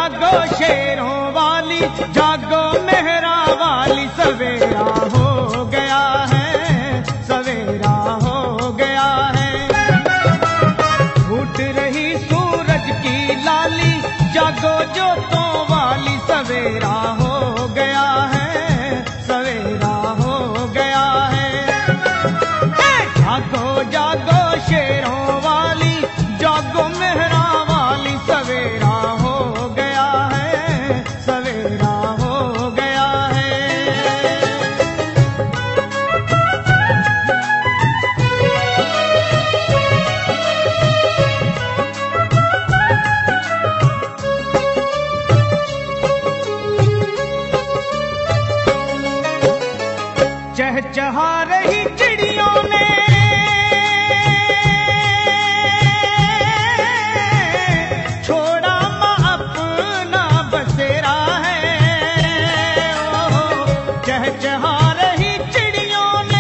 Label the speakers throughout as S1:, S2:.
S1: जागो शेरों वाली, जागो मेहरा वाली, सवेरा हो गया है, सवेरा हो गया है। फूट रही सूरज की लाली, जागो जोतों वाली, सवेरा हो गया है, सवेरा हो गया है। जागो जागो शेरों वाली, जागो मेहरा वाली, सवेरा हो गया है, सवेरा हो गया है। चहचहा रही चिड़ियों ने, छोड़ा माँ अपना बसेरा है। चहचहा रही चिड़ियों ने,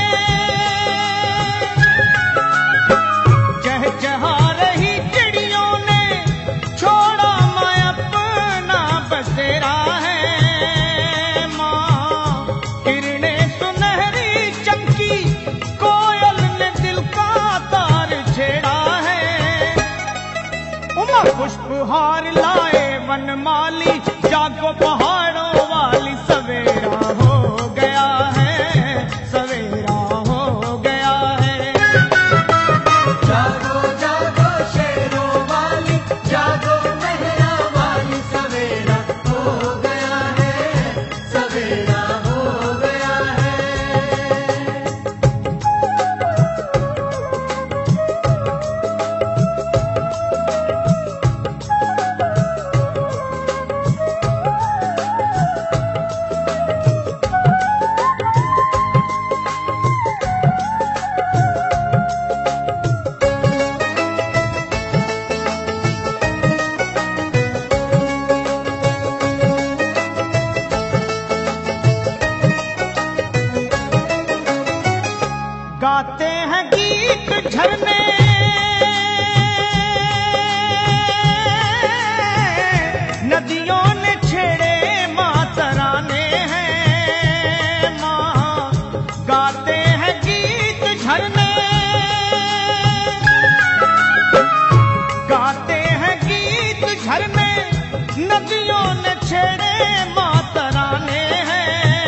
S1: चहचहा रही चिड़ियों ने, छोड़ा माँ अपना बसेरा है। कोयल ने दिल का तार छेड़ा है। उमा पुष्पहार लाए वनमाली, जागो पहाड़ों वाली, सवेरा हो गया है, सवेरा हो गया है।
S2: जागो जागो शेरों वाली, जागो मेहरा वाली, सवेरा हो गया है, सवेरा हो गया है।
S1: गाते हैं गीत झरने, नदियों ने छेड़े माँ तराने हैं। माँ गाते हैं गीत झरने, गाते हैं गीत झरने, नदियों ने छेड़े माँ तराने हैं।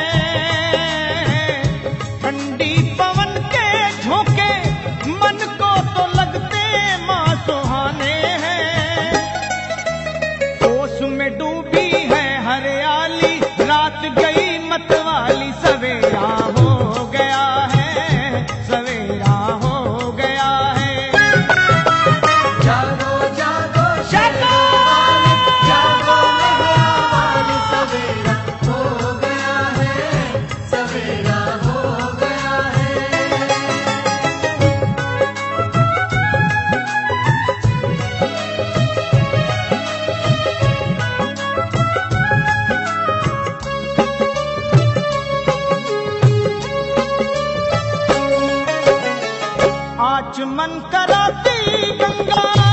S1: ठंडी पवन के झोंके मन को तो लगते माँ सुहाने हैं। ओस में डूबी है हरियाली, रात गई मतवाली, सवेरा हो गया है, सवेरा हो गया है।
S2: जागो जागो शेरों वाली, जागो मेहरा वाली, सवेरा हो गया है, सवेरा हो गया है।
S1: आचमन कराती गंगा,